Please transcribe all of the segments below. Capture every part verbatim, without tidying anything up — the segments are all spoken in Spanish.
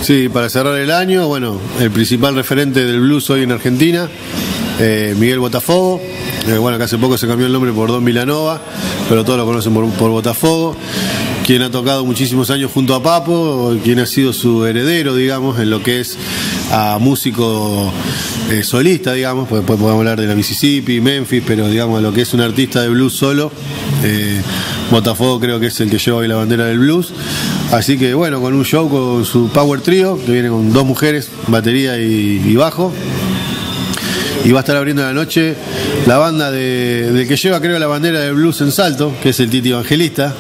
Sí, para cerrar el año, bueno, el principal referente del blues hoy en Argentina, eh, Miguel Botafogo. Eh, bueno, que hace poco se cambió el nombre por Don Milanova, pero todos lo conocen por, por Botafogo, quien ha tocado muchísimos años junto a Papo, quien ha sido su heredero, digamos, en lo que es a músico eh, solista, digamos, porque después podemos hablar de la Mississippi, Memphis, pero digamos, lo que es un artista de blues solo, eh, Botafogo creo que es el que lleva hoy la bandera del blues. Así que bueno, con un show con su Power Trio, que viene con dos mujeres, batería y, y bajo. Y va a estar abriendo la noche la banda de, de que lleva creo la bandera del blues en Salto, que es el Titi Evangelista.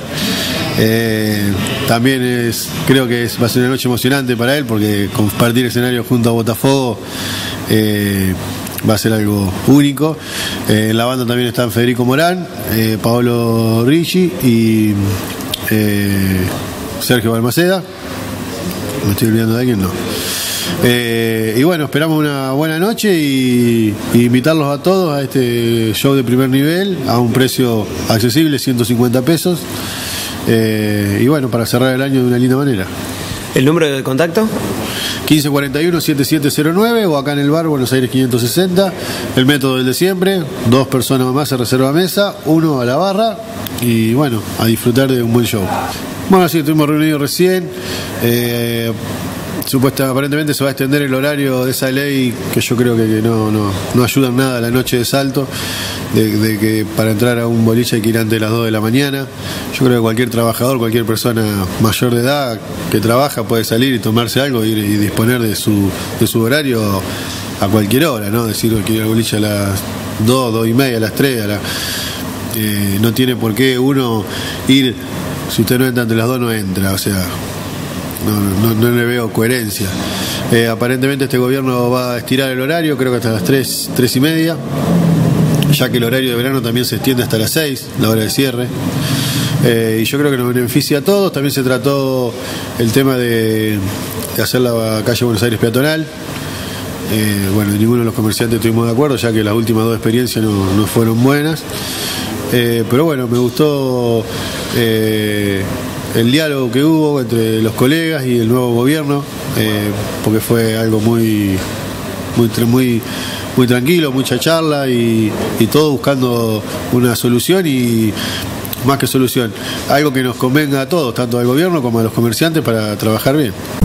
Eh, también es, creo que es, va a ser una noche emocionante para él, porque compartir escenario junto a Botafogo eh, va a ser algo único. Eh, en la banda también están Federico Morán, eh, Paolo Ricci y eh, Sergio Balmaceda. ¿Me estoy olvidando de alguien? No. Eh, y bueno, esperamos una buena noche y, y invitarlos a todos a este show de primer nivel a un precio accesible, ciento cincuenta pesos. Eh, y bueno, para cerrar el año de una linda manera. ¿El número de contacto? quince cuarenta y uno, setenta y siete cero nueve o acá en el bar Buenos Aires quinientos sesenta. El método del de siempre, dos personas o más se reserva mesa, uno a la barra y bueno, a disfrutar de un buen show. Bueno, así estuvimos reunidos recién. Eh, Supuestamente, aparentemente se va a extender el horario de esa ley que yo creo que, que no, no, no ayuda en nada a la noche de Salto, de, de que para entrar a un boliche hay que ir antes de las dos de la mañana. Yo creo que cualquier trabajador, cualquier persona mayor de edad que trabaja puede salir y tomarse algo y, y disponer de su, de su horario a cualquier hora, ¿no? Decir que ir al boliche a las dos, dos y media, a las tres, a la, eh, no tiene por qué uno ir, si usted no entra entre las dos no entra, o sea... No, no, no le veo coherencia. Eh, aparentemente este gobierno va a estirar el horario, creo que hasta las tres, tres y media, ya que el horario de verano también se extiende hasta las seis, la hora de cierre. Eh, y yo creo que nos beneficia a todos. También se trató el tema de, de hacer la calle Buenos Aires peatonal. Eh, bueno, ninguno de los comerciantes estuvimos de acuerdo, ya que las últimas dos experiencias no, no fueron buenas. Eh, pero bueno, me gustó... Eh, el diálogo que hubo entre los colegas y el nuevo gobierno, eh, porque fue algo muy, muy, muy, muy tranquilo, mucha charla y, y todo buscando una solución y más que solución, algo que nos convenga a todos, tanto al gobierno como a los comerciantes para trabajar bien.